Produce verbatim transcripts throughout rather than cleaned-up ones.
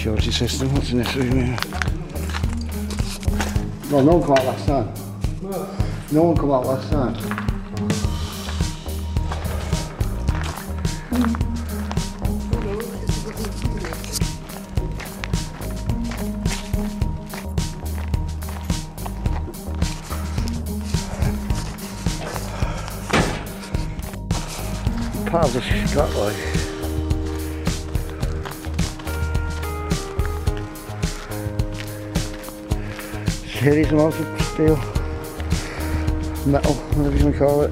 security system, what's in this room here? Well, no one come out last time. What? No one come out last time. Part of the strap like. Serious amounts of steel, metal, whatever you want to call it.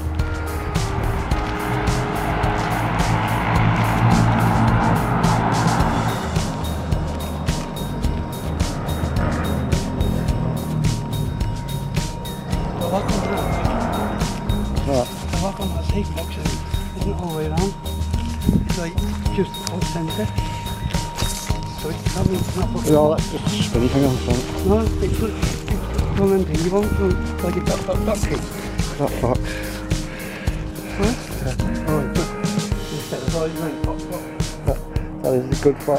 The lock on that. What? The lock on that safe box isn't all the way around. It's like just on centre. So it, that means it's not fucking. No, that's just a spinny thing on the front. No, it's, it's one of them things you want, so like a dot dot dot key. That fox. What? Yeah. Oh, it's not. Instead of all you went pop pop. That, that is a good fox.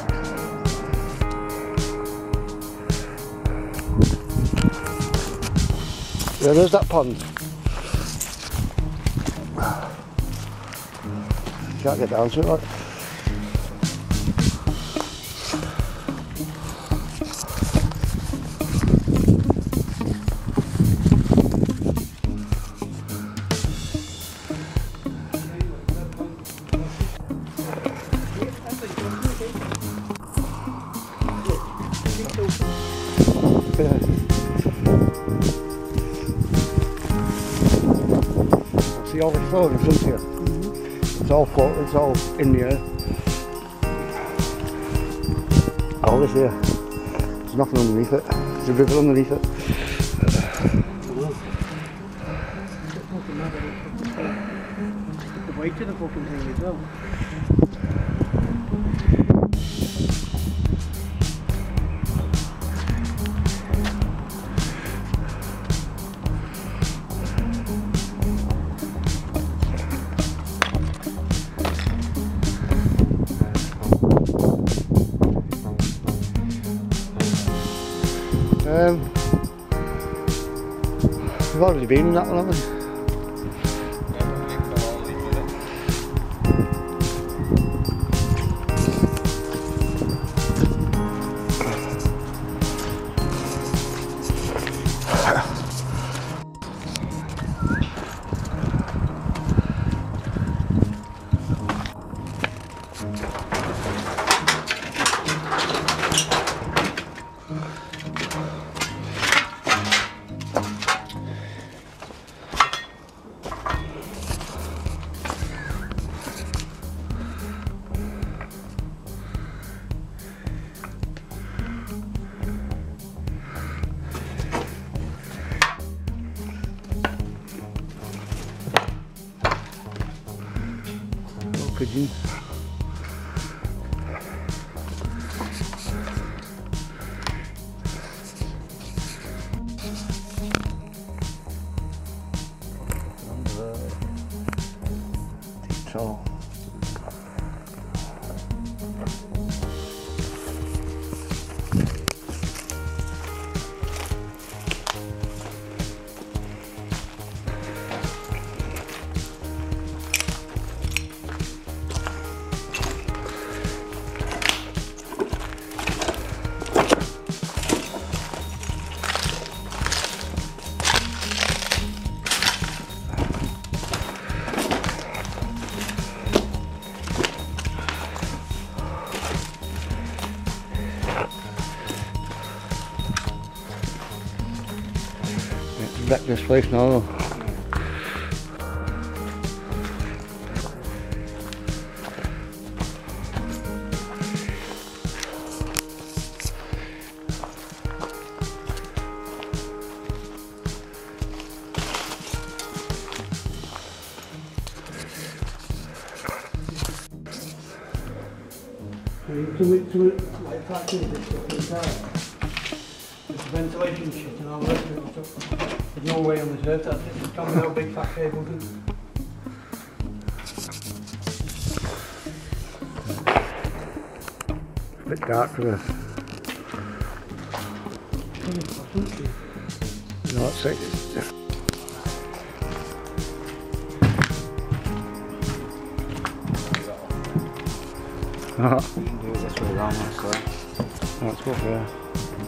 Yeah, there's that pond. Can't get down to it, like. Yeah. See all this floor in front here? Mm-hmm. It's all float, it's all in the air. All this here. There's nothing underneath it. There's a river underneath it. The weight of the fucking thing as well. Um, we've already been in that one, haven't we? Pigeon. Deep tall. Wreck this place now. To, to, like factories and stuff inside. There's ventilation shit and all that sort of stuff. There's no way on this earth that it's coming out big fat cables in. a bit dark for this. No, it's like it's uh-huh. You can do it this way around, so. Let's go for there.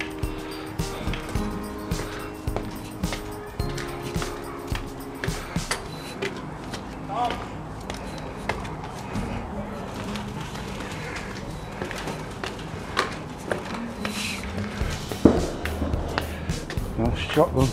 Nice shotgun.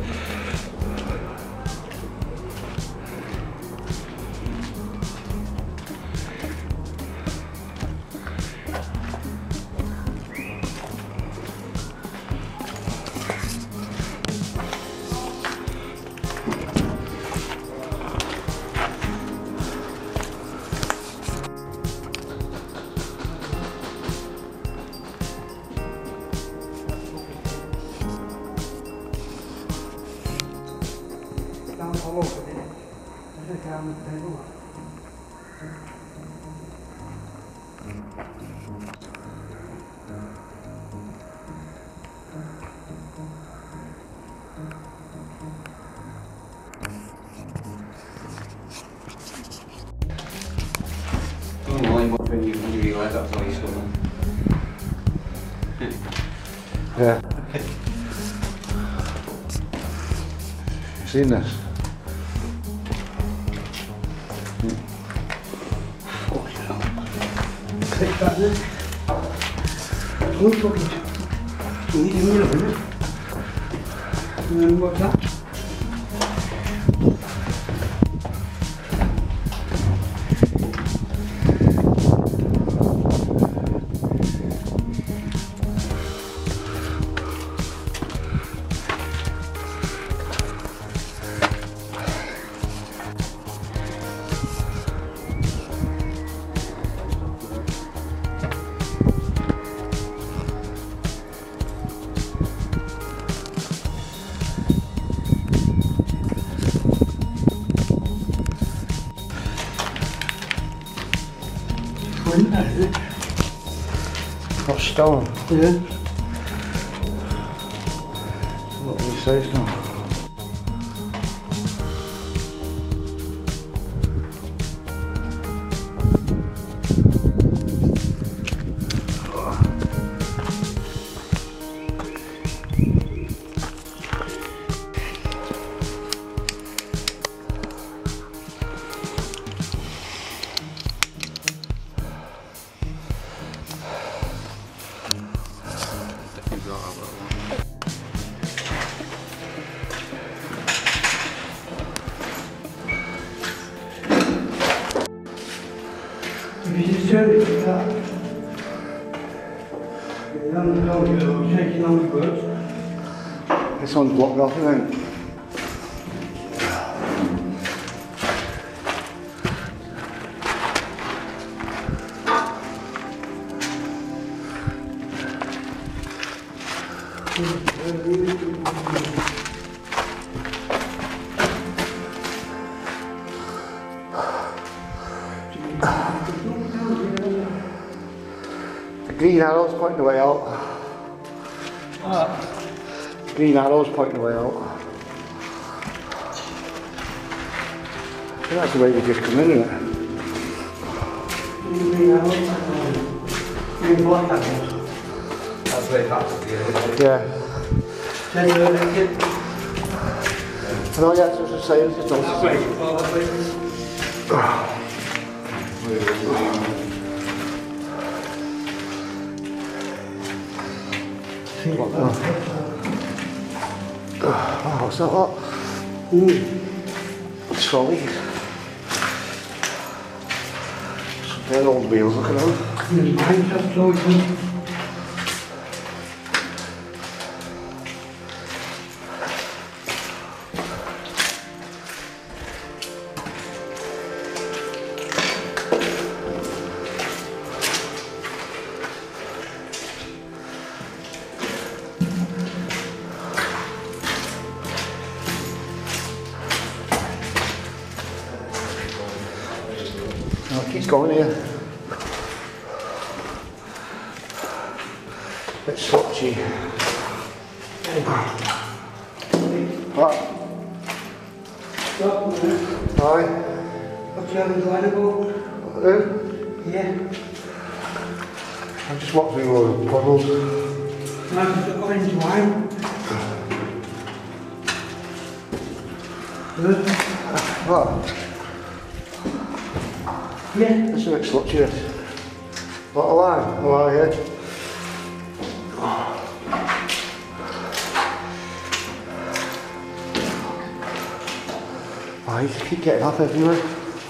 All over there. I think I'm the table. Don't know what when you, when you realise that's all you're struggling. Yeah. You seen this? Take that then. Oh, fucking. You need to move a minute. And then what's that? Wind, that is it. Not stone. Yeah. What do you say now? If you just turn it like that, you don't know you're shaking on the goods. This one's blocked off, I think. The green arrow's pointing the way out. Ah. Green arrow's pointing the way out. I think that's the way we just come in, isn't it? Green arrow. Green black arrow. That's very fast. Yeah. Then you're going to get. I know, yeah, it's just the same. It's not That the way. same. Well, that way. Oh, what's that lot? Mm. Trolley. Some dead old wheels, look at them. There's mine just closing. No, it keeps going here. bit slotchy. Right. Stop, man. Aye. What's your other line about? Who? Yeah. I'm just watching a load of puddles. Nice the orange wine. Good. What? Yeah. It's a bit slotchy this. What a lime? Oh, aye, yeah. Oh, you just keep getting up everywhere.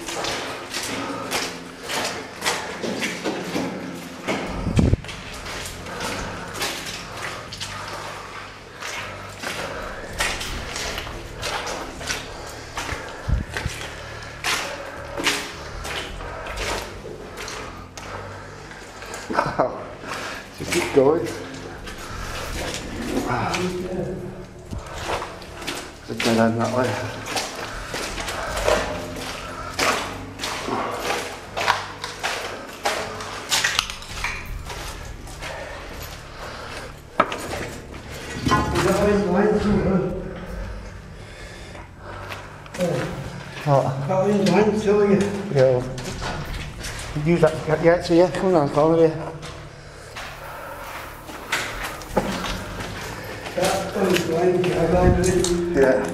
Wow, just keep going. It's a dead end that way. The orange wine too good. Oh, The orange wine too, yeah. yeah. Well, use that. Yeah, so yeah, come on, follow here. That orange wine, I like it. Yeah.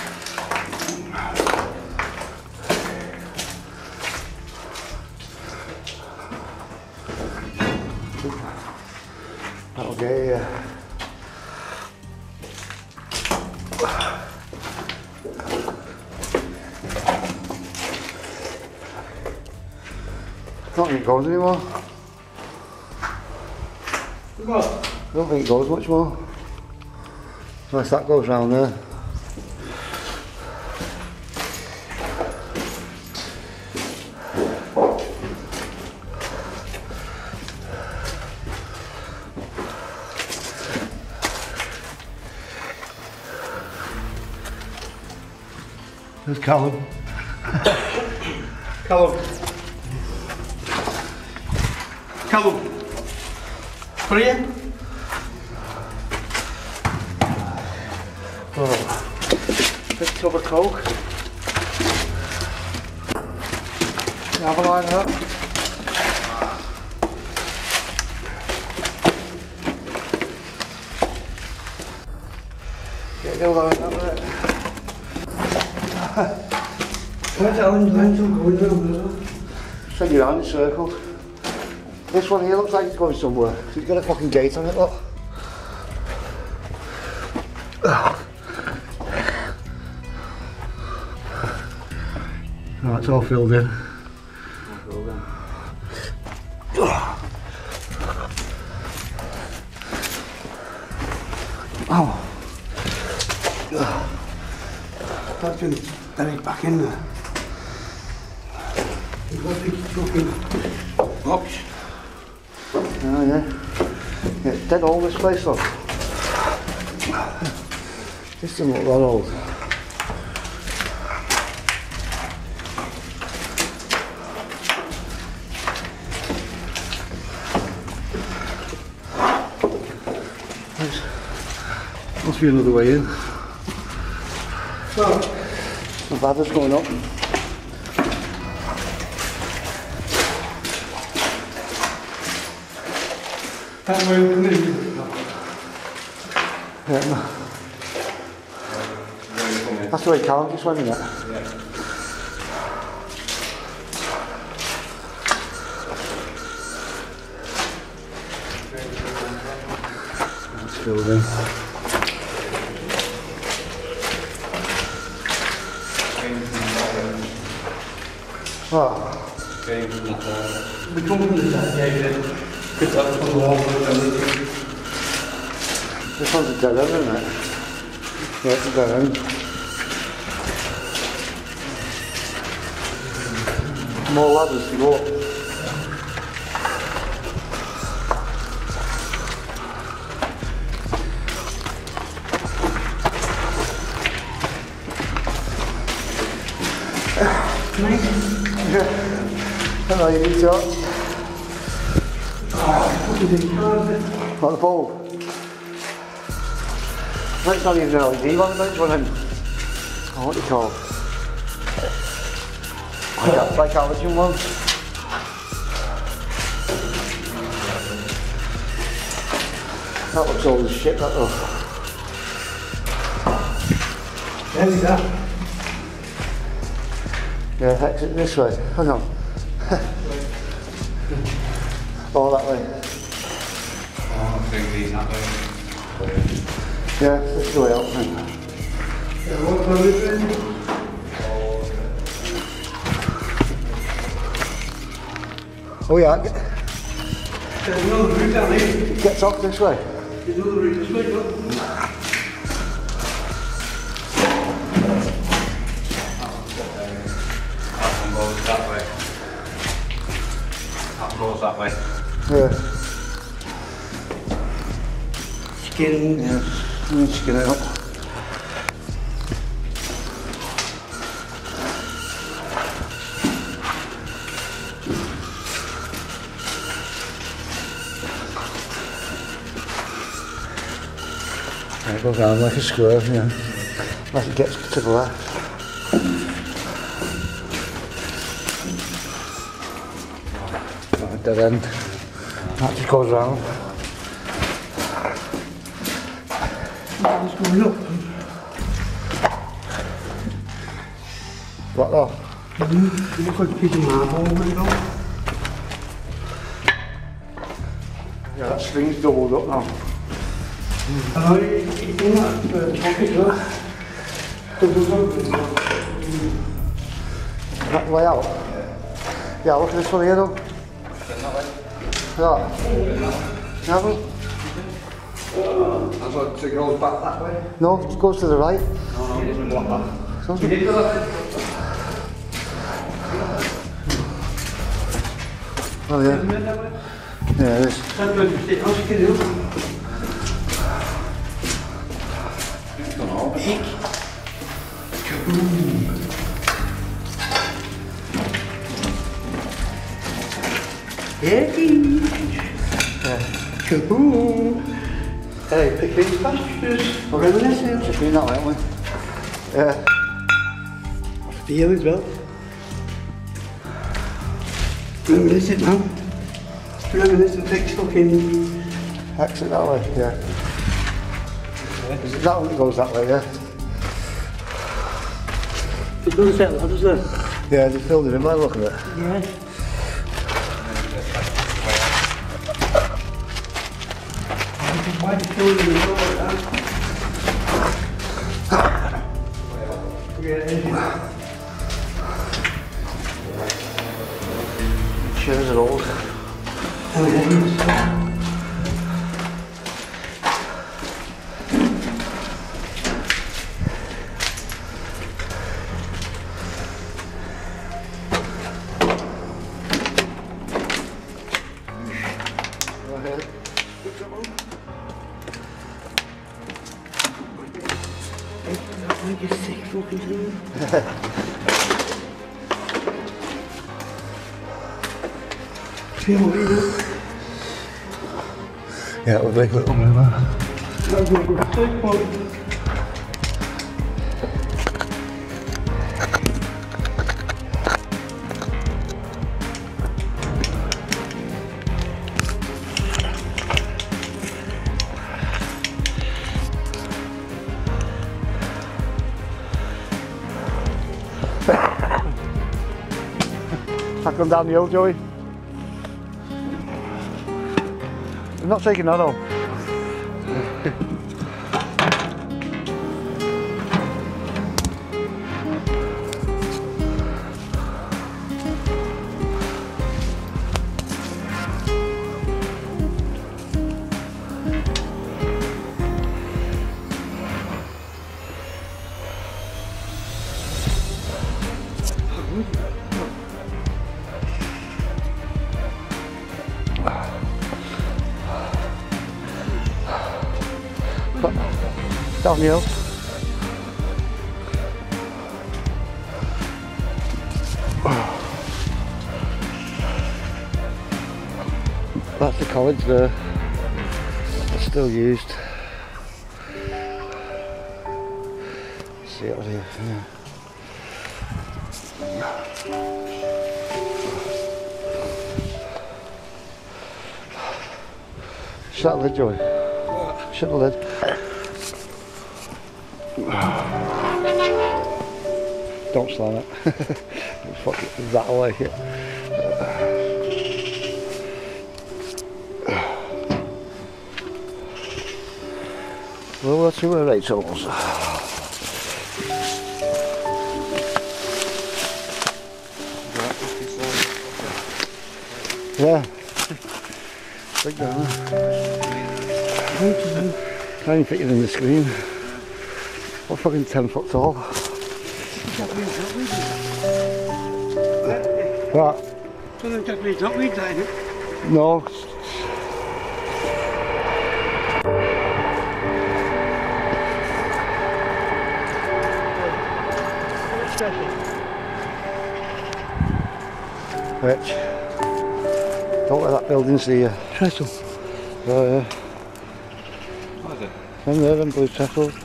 That'll get you. I don't think it goes anymore. What? I don't think it goes much more. Unless that goes round there. There's Callum. Callum. Callum. Korea? Oh. Big tub of coke. Have a line of that. Get a line of it. Where's that orange wine too going round? Send you round in circles. This one here looks like it's going somewhere. It's got a fucking gate on it, look. Right, it's all filled in. Oh. That's been buried back in there. You've got big fucking box. Oh yeah. Yeah, it's dead old this place though. This doesn't look that old. There's, must be another way in. So, The ladder's going up. that way we come in. Yeah, no. That's the way Callum just went in it. It's filled in. What? We come in the side, yeah, yeah. Get that from the wall, and everything. This one's a dead end, isn't it? Yeah, it's a dead end. More ladders to go up. Yeah. I know you need to. Ah, fucking big cars. What, the bulb? It's not even an L E D one, it's one of them, oh, what do you call it? Like, like halogen ones. That looks old as shit, that though. There we go. Yeah, exit this way. Hang on. Oh, that way. Oh, I think these that way. Yeah, this is the way out. Then. Yeah, what about this end? Oh yeah, There's another route down here. it gets off this way. There's another route this way, look. That one goes that way. That one goes that way. Yeah. Skin. Yeah, let me skin it up. Right, go down like a square, yeah. Unless it gets to the left. Right, dead end. That just goes round. It's going up. What though? Mm-hmm. It looks like a piece of marble over it all. Yeah, that string's doubled up now. Oh, it's in that pocket, look. Double open. That way out? Yeah, look at this one here though. That. Yeah, well, That's what, so it goes back that way? no, it goes to the right. No, no, it doesn't block that. Something. Oh yeah. Yeah, it is. That's where you sit. How's it get up? It's gone over. Yeah. Kaboom! Hey, picking pastures for reminiscence. Just been that way, haven't we? Yeah. Feel as well. Reminiscent now. Reminiscent takes fucking. Exit that way, yeah. Is it that one that goes that way, yeah? It doesn't set ladders there. Yeah, they filled it in by the look of it. Yeah. Why did you kill him in the middle like that? Yeah, engine. Chairs are old. Oh, heavens. Go ahead. Like a sick fucking thing. Feel what you do. Yeah, we'll make a little move now. That's a good sick one. I come down the hill, Joey. I'm not taking that on. Down the hill. That's the college there. Still used. See it here. Yeah. Shut the lid, Joey. What? Shut the lid. Don't slam it. Fuck it that away. Well, let's see where Rachel was. Yeah. Big down. Try and fit you in the screen. What fucking ten foot tall? What? Doesn't take me top read that, No. Rich, don't let that building see you. Trestle. Oh yeah. What is it? Them there, them blue trestles.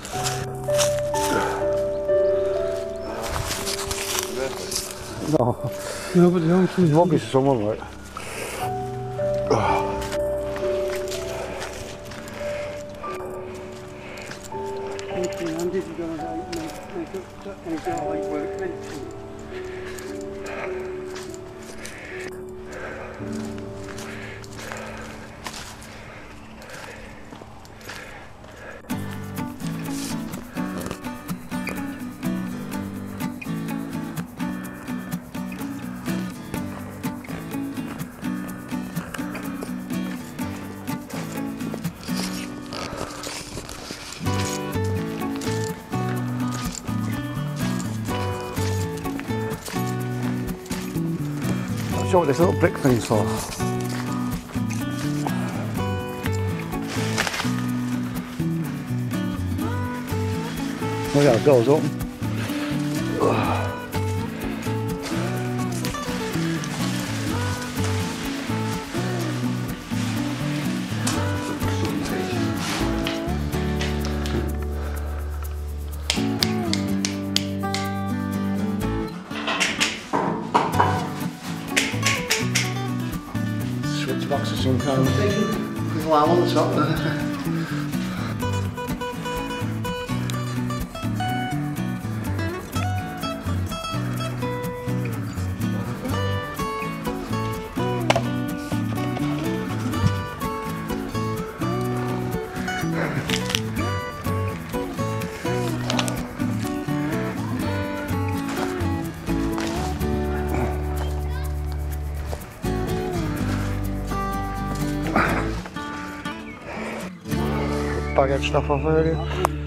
No. No, but the only There's obviously someone like. Not sure what this little brick thing's for. Look how it goes up. Box of some kind. There's a lamp on the top there. Bag of stuff off earlier.